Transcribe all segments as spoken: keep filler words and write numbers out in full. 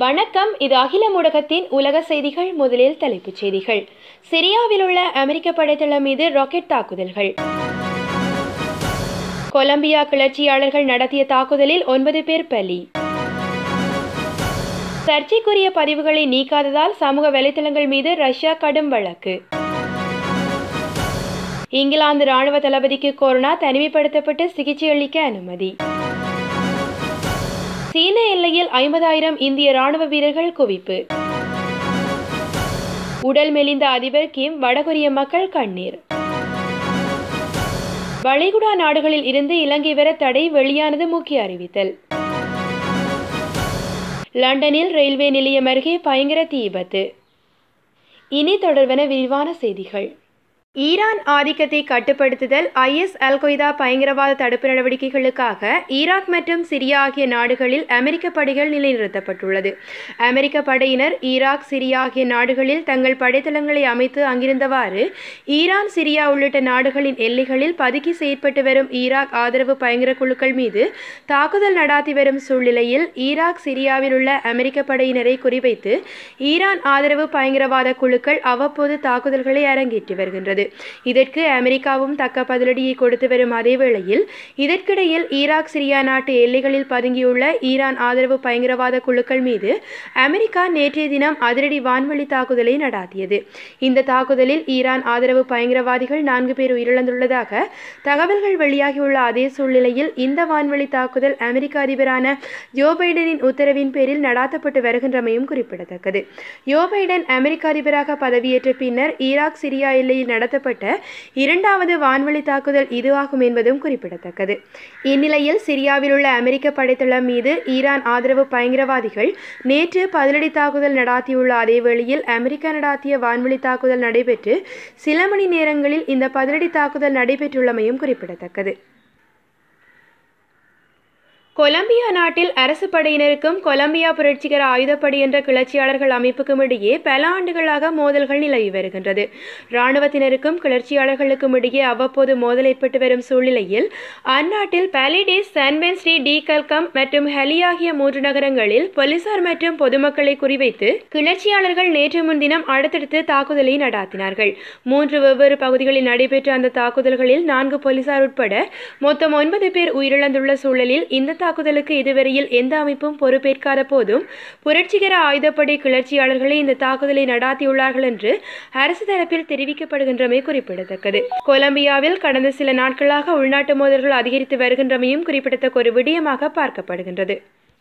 வணக்கம். இது அகிலம் ஊடகத்தின் உலக செய்திகள். முதலில் தலைப்புச் செய்திகள். சிரியாவில் உள்ள அமெரிக்க படைத்தளம் மீது ராக்கெட் தாக்குதல்கள். கொலம்பியா கிளர்ச்சியாளர்கள் நடத்திய தாக்குதலில் ஒன்பது பேர் பலி. சர்ச்சைக்குரிய பதிவுகளை நீக்காததால் சமூக வலைதளங்கள் மீது ரஷ்யா கடும் வழக்கு. இங்கிலாந்து ராணுவ தளபதிக்கு கொரோனா, தனிமைப்படுத்தப்பட்டு சிகிச்சை அளிக்க அனுமதி. சீன எல்லையில் ஐம்பதாயிரம் இந்திய ராணுவ வீரர்கள் குவிப்பு. உடல் மெலிந்த அதிபர் கிம், வடகொரிய மக்கள் கண்ணீர். வளைகுடா நாடுகளில் இருந்து இலங்கை வர தடை, வெளியானது முக்கிய அறிவித்தல். லண்டனில் ரயில்வே நிலையம் அருகே பயங்கர தீ விபத்து. இனி தொடர்வன விரிவான செய்திகள். ஈரான் ஆதிக்கத்தை கட்டுப்படுத்துதல், ஐ எஸ் அல் கொய்தா பயங்கரவாத தடுப்பு நடவடிக்கைகளுக்காக ஈராக் மற்றும் சிரியா ஆகிய நாடுகளில் அமெரிக்க படைகள் நிலைநிறுத்தப்பட்டுள்ளது. அமெரிக்க படையினர் ஈராக், சிரியா ஆகிய நாடுகளில் தங்கள் படைத்தளங்களை அமைத்து அங்கிருந்தவாறு ஈரான், சிரியா உள்ளிட்ட நாடுகளின் எல்லைகளில் பதுக்கி செயற்பட்டு வரும் ஈராக் ஆதரவு பயங்கர குழுக்கள் மீது தாக்குதல் நடாத்தி வரும் சூழ்நிலையில் ஈராக், சிரியாவில் உள்ள அமெரிக்க படையினரை குறிவைத்து ஈரான் ஆதரவு பயங்கரவாத குழுக்கள் அவ்வப்போது தாக்குதல்களை அரங்கேற்றி வருகின்றது. இதற்கு அமெரிக்காவும் தக்க பதிலடியை கொடுத்து வரும் அதே வேளையில் இதற்கிடையில் ஈராக், சிரியா நாட்டு எல்லைகளில் பதுங்கியுள்ள ஈரான் ஆதரவு பயங்கரவாத குழுக்கள் மீது அமெரிக்கா நேற்றைய தினம் அதிரடி வான்வழி தாக்குதலை நடாத்தியது. இந்த தாக்குதலில் ஈரான் ஆதரவு பயங்கரவாதிகள் நான்கு பேர் உயிரிழந்துள்ளதாக தகவல்கள் வெளியாகியுள்ள அதே சூழ்நிலையில் இந்த வான்வழி தாக்குதல் அமெரிக்க அதிபரான ஜோ பைடனின் உத்தரவின் பேரில் நடாத்தப்பட்டு வருகின்றமையும் குறிப்பிடத்தக்கது. ஜோ பைடன் அமெரிக்க அதிபராக பதவியேற்ற பின்னர் ஈராக், சிரியா எல்லையில் நடத்தப்பட்ட இரண்டாவது வான்வழி தாக்குதல் இதுவாகும் என்பதும் குறிப்பிடத்தக்கது. இந்நிலையில் சிரியாவில் உள்ள அமெரிக்க படைத்தளம் மீது ஈரான் ஆதரவு பயங்கரவாதிகள் நேற்று பதிலடி தாக்குதல் நடாத்தியுள்ள அதே வேளையில் அமெரிக்கா நடாத்திய வான்வழி தாக்குதல் நடைபெற்று சில மணி நேரங்களில் இந்த பதிலடி தாக்குதல் நடைபெற்றுள்ளமையும் குறிப்பிடத்தக்கது. கொலம்பியா நாட்டில் அரசு படையினருக்கும் கொலம்பியா புரட்சிகர ஆயுதப்படை என்ற கிளர்ச்சியாளர்கள் அமைப்புக்கும் இடையே பல ஆண்டுகளாக மோதல்கள் நிலவி வருகின்றது. இராணுவத்தினருக்கும் கிளர்ச்சியாளர்களுக்கும் இடையே அவ்வப்போது மோதல் ஏற்பட்டு வரும் சூழ்நிலையில் அந்நாட்டில் பாலிடேஸ், சான் பென்ஸ்டி டி கல்கம் மற்றும் ஹலி ஆகிய மூன்று நகரங்களில் போலீசார் மற்றும் பொதுமக்களை குறிவைத்து கிளர்ச்சியாளர்கள் நேற்று முன்தினம் அடுத்தடுத்து தாக்குதலை நடாத்தினார்கள். மூன்று வெவ்வேறு பகுதிகளில் நடைபெற்ற அந்த தாக்குதல்களில் நான்கு போலீசார் உட்பட மொத்தம் ஒன்பது பேர் உயிரிழந்துள்ள சூழலில் இந்த தாக்குதலுக்கு இதுவரையில் எந்த அமைப்பும் பொறுப்பேற்காத போதும் புரட்சிகர ஆயுதப்படை கிளர்ச்சியாளர்களை இந்த தாக்குதலை நடாத்தியுள்ளார்கள் என்று அரசு தரப்பில் தெரிவிக்கப்படுகின்றமை குறிப்பிடத்தக்கது. கொலம்பியாவில் கடந்த சில நாட்களாக உள்நாட்டு மோதல்கள் அதிகரித்து வருகின்றமையும் குறிப்பிடத்தக்க ஒரு விடயமாக பார்க்கப்படுகின்றது.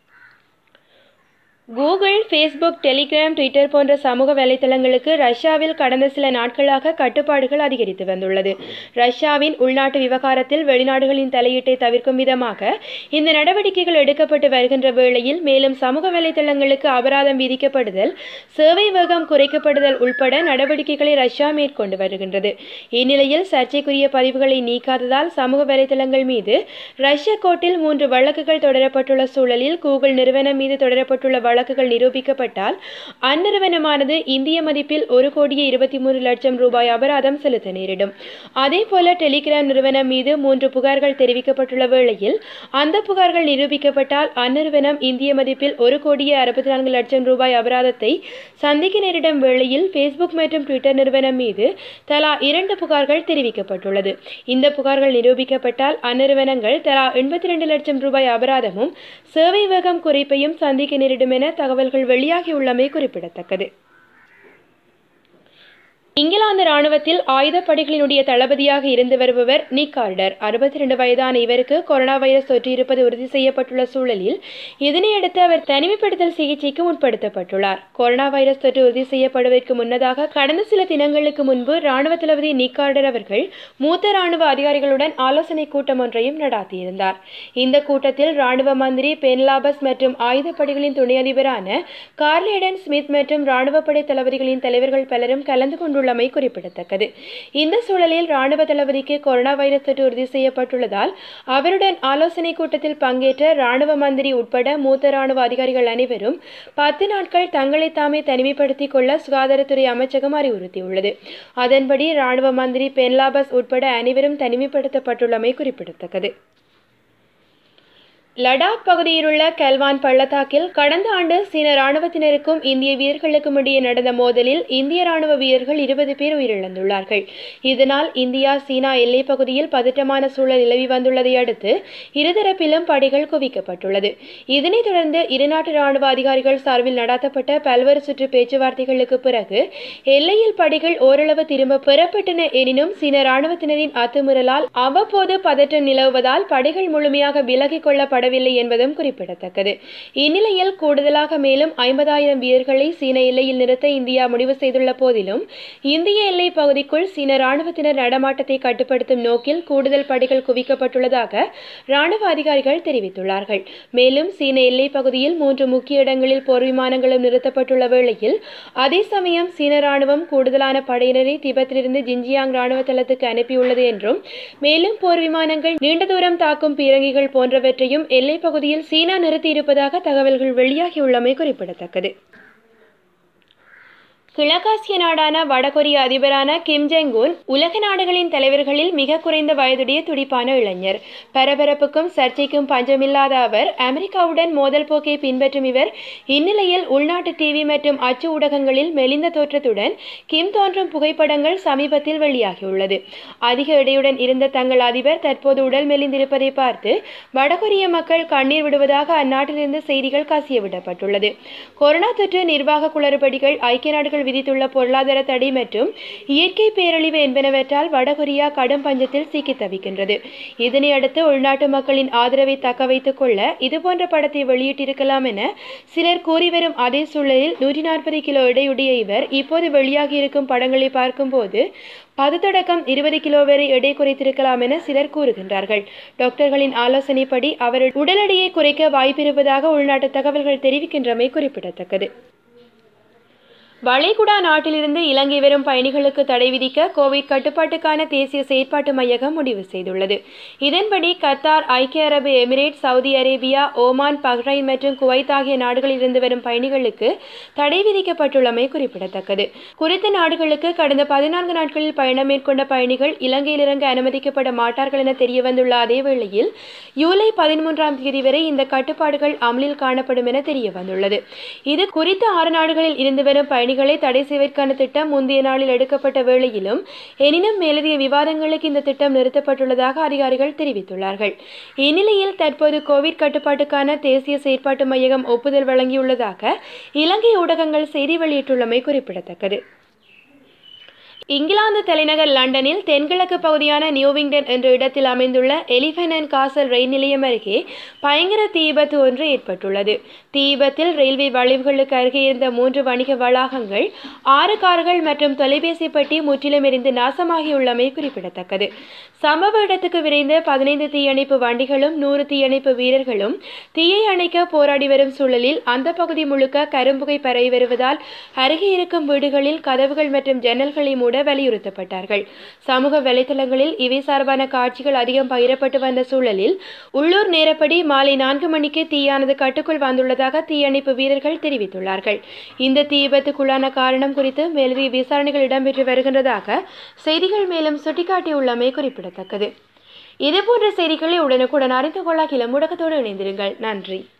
கூகுள், ஃபேஸ்புக், டெலிகிராம், ட்விட்டர் போன்ற சமூக வலைதளங்களுக்கு ரஷ்யாவில் கடந்த சில நாட்களாக கட்டுப்பாடுகள் அதிகரித்து வந்துள்ளது. ரஷ்யாவின் உள்நாட்டு விவகாரத்தில் வெளிநாடுகளின் தலையீட்டை தவிர்க்கும் விதமாக இந்த நடவடிக்கைகள் எடுக்கப்பட்டு வருகின்ற வேளையில் மேலும் சமூக வலைதளங்களுக்கு அபராதம் விதிக்கப்படுதல், சேவை வேகம் குறைக்கப்படுதல் உள்பட நடவடிக்கைகளை ரஷ்யா மேற்கொண்டு வருகின்றது. இந்நிலையில் சர்ச்சைக்குரிய பதிவுகளை நீக்காததால் சமூக வலைதளங்கள் மீது ரஷ்ய கோர்ட்டில் மூன்று வழக்குகள் தொடரப்பட்டுள்ள சூழலில் கூகுள் நிறுவனம் மீது தொடரப்பட்டுள்ள வழக்குகள் நிரூபிக்கப்பட்டால் அந்நிறுவனமானது இந்திய மதிப்பில் ஒரு கோடியே இருபத்தி மூன்று லட்சம் ரூபாய் அபராதம் செலுத்த நேரிடும். அதேபோல டெலிகிராம் நிறுவனம் மீது மூன்று புகார்கள் தெரிவிக்கப்பட்டுள்ள வேளையில் அந்த புகார்கள் நிரூபிக்கப்பட்டால் அந்நிறுவனம் இந்திய மதிப்பில் ஒரு கோடியே அறுபத்தி நான்கு லட்சம் ரூபாய் அபராதத்தை சந்திக்க நேரிடும் வேளையில் ஃபேஸ்புக் மற்றும் ட்விட்டர் நிறுவனம் மீது தலா இரண்டு புகார்கள் தெரிவிக்கப்பட்டுள்ளது. இந்த புகார்கள் நிரூபிக்கப்பட்டால் அந்நிறுவனங்கள் தலா எண்பத்தி இரண்டு லட்சம் ரூபாய் அபராதமும் சேவை வேகம் குறைப்பையும் சந்திக்க நேரிடும் என தகவல்கள் வெளியாகியுள்ளமை குறிப்பிடத்தக்கது. இங்கிலாந்து ராணுவத்தில் ஆயுதப்படைகளினுடைய தளபதியாக இருந்து வருபவர் நிக் கார்டர், அறுபத்தி இரண்டு வயதான இவருக்கு கொரோனா வைரஸ் தொற்று இருப்பது உறுதி செய்யப்பட்டுள்ள சூழலில் இதனையடுத்து அவர் தனிமைப்படுத்தல் சிகிச்சைக்கு உட்படுத்தப்பட்டுள்ளார். கொரோனா வைரஸ் தொற்று உறுதி செய்யப்படுவதற்கு முன்னதாக கடந்த சில தினங்களுக்கு முன்பு ராணுவ தளபதி நிக் கார்டர் அவர்கள் மூத்த ராணுவ அதிகாரிகளுடன் ஆலோசனை கூட்டம் ஒன்றையும் நடாத்தியிருந்தார். இந்த கூட்டத்தில் ராணுவ மந்திரி பென்லாபஸ் மற்றும் ஆயுதப்படைகளின் துணை அதிபரான கார்லேடன் ஸ்மித் மற்றும் ராணுவப்படை தளபதிகளின் தலைவர்கள் பலரும் கலந்து கொண்டுள்ள குறிப்பிடத்தக்கது. இந்த சூழலில் ராணுவ தளபதிக்கு கொரோனா வைரஸ் தொற்று உறுதி செய்யப்பட்டுள்ளதால் அவருடன் ஆலோசனை கூட்டத்தில் பங்கேற்ற ராணுவ மந்திரி உட்பட மூத்த ராணுவ அதிகாரிகள் அனைவரும் பத்து நாட்கள் தங்களை தாமே தனிமைப்படுத்திக் கொள்ள சுகாதாரத்துறை அமைச்சகம் அறிவுறுத்தியுள்ளது. அதன்படி ராணுவ மந்திரி பென்லாபஸ் உட்பட அனைவரும் தனிமைப்படுத்தப்பட்டுள்ளமை குறிப்பிடத்தக்கது. லடாக் பகுதியிலுள்ள கல்வான் பள்ளத்தாக்கில் கடந்த ஆண்டு சீன ராணுவத்தினருக்கும் இந்திய வீரர்களுக்கும் இடையே நடந்த மோதலில் இந்திய ராணுவ வீரர்கள் இருபது பேர் உயிரிழந்துள்ளார்கள். இதனால் இந்தியா சீனா எல்லைப் பகுதியில் பதற்றமான சூழல் நிலவி வந்துள்ளதை அடுத்து இருதரப்பிலும் படைகள் குவிக்கப்பட்டுள்ளது. இதனைத் தொடர்ந்து இருநாட்டு ராணுவ அதிகாரிகள் சார்பில் நடத்தப்பட்ட பல்வேறு சுற்று பேச்சுவார்த்தைகளுக்கு பிறகு எல்லையில் படைகள் ஓரளவு திரும்ப பெறப்பட்டன. எனினும் சீன ராணுவத்தினரின் அத்துமீறலால் அவ்வப்போது பதற்றம் நிலவுவதால் படைகள் முழுமையாக விலகிக் கொள்ளப்பட என்பதும் குறிப்பிடத்தக்கது. இந்நிலையில் கூடுதலாக மேலும் ஐம்பதாயிரம் வீரர்களை சீன எல்லையில் நிறுத்த இந்தியா முடிவு செய்துள்ள போதிலும் இந்திய எல்லை பகுதிக்குள் சீன ராணுவத்தினர் நடமாட்டத்தை கட்டுப்படுத்தும் நோக்கில் கூடுதல் படைகள் குவிக்கப்பட்டுள்ளதாக ராணுவ அதிகாரிகள் தெரிவித்துள்ளார்கள். மேலும் சீன எல்லை பகுதியில் மூன்று முக்கிய இடங்களில் போர் விமானங்களும் நிறுத்தப்பட்டுள்ள வேளையில் அதே சமயம் சீன ராணுவம் கூடுதலான படையினரை திபெத்திலிருந்து ஜின்ஜியாங் ராணுவ தளத்துக்கு அனுப்பியுள்ளது என்றும் மேலும் போர் விமானங்கள் நீண்ட தூரம் தாக்கும் பீரங்கிகள் போன்றவற்றையும் எல்லைப் பகுதியில் சீனா நிறுத்தியிருப்பதாக தகவல்கள் வெளியாகியுள்ளமை குறிப்பிடத்தக்கது. கிழக்காசிய நாடான வடகொரிய அதிபரான கிம் ஜெங் உன் உலக நாடுகளின் தலைவர்களில் மிக குறைந்த வயதுடைய துடிப்பான இளைஞர். பரபரப்புக்கும் சர்ச்சைக்கும் பஞ்சமில்லாத அவர் அமெரிக்காவுடன் மோதல் போக்கை பின்பற்றும் இவர் இந்நிலையில் உள்நாட்டு டிவி மற்றும் அச்சு ஊடகங்களில் மெலிந்த தோற்றத்துடன் கிம் தோன்றும் புகைப்படங்கள் சமீபத்தில் வெளியாகியுள்ளது. அதிக எடையுடன் இருந்த தங்கள் அதிபர் தற்போது உடல் மெலிந்திருப்பதை பார்த்து வடகொரிய மக்கள் கண்ணீர் விடுவதாக அந்நாட்டிலிருந்து செய்திகள் கசியவிடப்பட்டுள்ளது. கொரோனா தொற்று நிர்வாக குளறுபடிகள் ஐக்கிய நாடுகள் விதித்துள்ள பொருளாதார தடை மற்றும் இயற்கை பேரழிவு என்பனவற்றால் வடகொரியா கடும் பஞ்சத்தில் சிக்கி தவிக்கின்றது. இதனையடுத்து உள்நாட்டு மக்களின் ஆதரவை தக்க வைத்துக் கொள்ள இதுபோன்ற படத்தை வெளியிட்டிருக்கலாம் என சிலர் கூறி வரும் அதே சூழலில் நூற்றி நாற்பது கிலோ எடையுடைய இவர் இப்போது வெளியாகி இருக்கும் படங்களை பார்க்கும்போது பது தொடக்கம் இருபது கிலோ வரை எடை குறைத்திருக்கலாம் என சிலர் கூறுகின்றார்கள். டாக்டர்களின் ஆலோசனைப்படி அவர் உடல் எடையை குறைக்க வாய்ப்பிருப்பதாக உள்நாட்டு தகவல்கள் தெரிவிக்கின்றமை குறிப்பிடத்தக்கது. வளைகுடா நாட்டிலிருந்து இலங்கை வரும் பயணிகளுக்கு தடை விதிக்க கோவிட் கட்டுப்பாட்டுக்கான தேசிய செயற்பாட்டு மையகம் முடிவு செய்துள்ளது. இதன்படி கத்தார், ஐக்கிய அரபு Emirate, Saudi Arabia, Oman, Bahrain மற்றும் குவைத் ஆகிய நாடுகளிலிருந்து வரும் பயணிகளுக்கு தடை விதிக்கப்பட்டுள்ளமை குறிப்பிடத்தக்கது. குறித்த நாடுகளுக்கு கடந்த பதினான்கு நாட்களில் பயணம் மேற்கொண்ட பயணிகள் இலங்கையில் இறங்க அனுமதிக்கப்பட மாட்டார்கள் என தெரியவந்துள்ள அதே வேளையில் ஜூலை பதிமூன்றாம் தேதி வரை இந்த கட்டுப்பாடுகள் அமலில் காணப்படும் என தெரிய வந்துள்ளது. இது குறித்த ஆறு நாடுகளில் இருந்து வரும் பயணிகளை தடை செய்வதற்கான திட்டம் முந்தைய நாளில் எடுக்கப்பட்ட வேளையிலும் எனினும் மேலதிக விவாதங்களுக்கு இந்த திட்டம் நிறுத்தப்பட்டுள்ளதாக அதிகாரிகள் தெரிவித்துள்ளார்கள். இந்நிலையில் தற்போது கோவிட் கட்டுப்பாட்டுக்கான தேசிய செயற்பாட்டு மையகம் ஒப்புதல் வழங்கியுள்ளதாக இலங்கை ஊடகங்கள் செய்தி வெளியிட்டுள்ளமை குறிப்பிடத்தக்கது. இங்கிலாந்து தலைநகர் லண்டனில் தென்கிழக்கு பகுதியான நியூவிங்டன் என்ற இடத்தில் அமைந்துள்ள எலிஃபென்ட் அண்ட் காசல் ரயில் நிலையம் அருகே பயங்கர தீ விபத்து ஒன்று ஏற்பட்டுள்ளது. தீ விபத்தில் ரயில்வே வளைவுகளுக்கு அருகே இருந்த மூன்று வணிக வளாகங்கள், ஆறு கார்கள் மற்றும் தொலைபேசி பெட்டி முற்றிலும் எரிந்து நாசமாகியுள்ளமை குறிப்பிடத்தக்கது. சம்பவ இடத்துக்கு விரைந்த பதினைந்து தீயணைப்பு வண்டிகளும் நூறு தீயணைப்பு வீரர்களும் தீயை அணைக்க போராடி வரும் சூழலில் அந்த பகுதி முழுக்க கரும்புகை பரவி வருவதால் அருகே இருக்கும் வீடுகளில் கதவுகள் மற்றும் ஜன்னல்களை மூட வலியுறுத்தப்பட்டார்கள். சமூக வலைதளங்களில் இவை சார்பான காட்சிகள் அதிகம் பகிரப்பட்டு வந்த சூழலில் உள்ளூர் நேரப்படி மாலை நான்கு மணிக்கு தீயானது கட்டுக்குள் வந்துள்ளதாக தீயணைப்பு வீரர்கள் தெரிவித்துள்ளார்கள். இந்த தீ விபத்துக்குள்ளான காரணம் குறித்து மேலதிக விசாரணைகள் இடம்பெற்று வருகின்றதாக செய்திகள் மேலும் சுட்டிக்காட்டியுள்ளமை குறிப்பிடத்தக்கது. இதுபோன்ற செய்திகளை உடனுக்குடன் அறிந்து கொள்ள அகிலம் ஊடகத்தோடு இணைந்திருங்கள். நன்றி.